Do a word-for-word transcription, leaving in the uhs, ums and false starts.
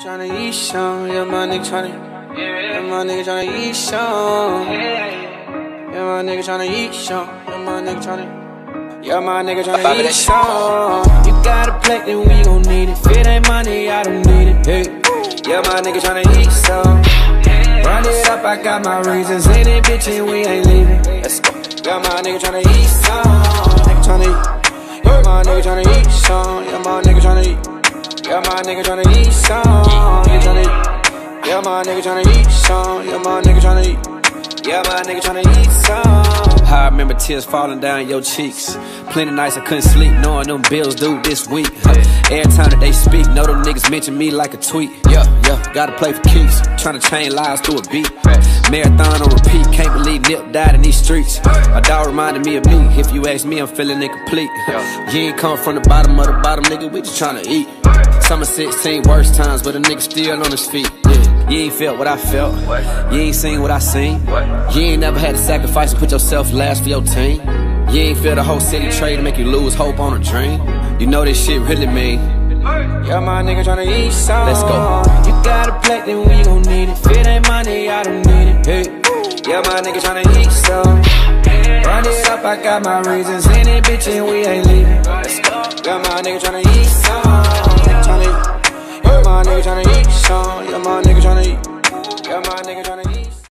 Tryna eat some, yeah, my nigga tryna, yeah, my nigga tryna eat some, yeah, my nigga tryna eat some, yeah, my nigga tryna, yeah, my nigga tryna eat some. You got a plate, then we gon' need it. If it ain't money, I don't need it. Hey, yeah, my nigga tryna eat some. Run it up, I got my reasons. Ain't it, bitch, and we ain't leaving. Let's go. Yeah, my nigga tryna eat some. Nigga tryna eat. Yeah, my nigga tryna eat some. Yeah, my nigga tryna eat. Yeah, my nigga tryna eat some. Nigga tryna eat. Yeah, my nigga tryna eat some. Yeah, my nigga tryna eat. Yeah, my nigga tryna eat some. I remember tears falling down your cheeks. Plenty nights I couldn't sleep, knowing them bills due this week. Every time that they speak, know them niggas mention me like a tweet. Yeah, yeah, gotta play for keeps. Tryna change lives through a beat. Marathon on repeat, can't believe Nip died in these streets. My dog reminded me of me. If you ask me, I'm feeling incomplete. You ain't come from the bottom of the bottom, nigga, we just tryna eat. Summer sixteen worst times, but a nigga still on his feet. Yeah, you ain't felt what I felt. You ain't seen what I seen. You ain't never had to sacrifice and put yourself last for your team. You ain't feel the whole city trade to make you lose hope on a dream. You know this shit really mean. Yeah, my nigga tryna eat some. Let's go. You got a plate, then we gon' need it. If it ain't money, I don't need it. Hey, yeah, my nigga tryna eat some. Run it up, I got my reasons. Ain't it, bitch, and we ain't leaving. Let's go. Yeah, my nigga tryna eat some. Nigga tryna eat. Yeah, my nigga tryna eat some. Yeah, my nigga